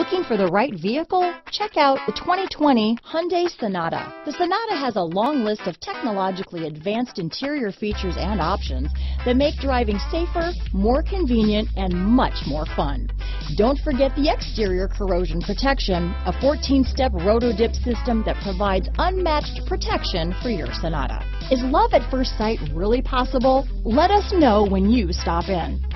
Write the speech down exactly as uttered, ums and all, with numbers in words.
Looking for the right vehicle? Check out the twenty twenty Hyundai Sonata. The Sonata has a long list of technologically advanced interior features and options that make driving safer, more convenient, and much more fun. Don't forget the exterior corrosion protection, a fourteen step roto-dip system that provides unmatched protection for your Sonata. Is love at first sight really possible? Let us know when you stop in.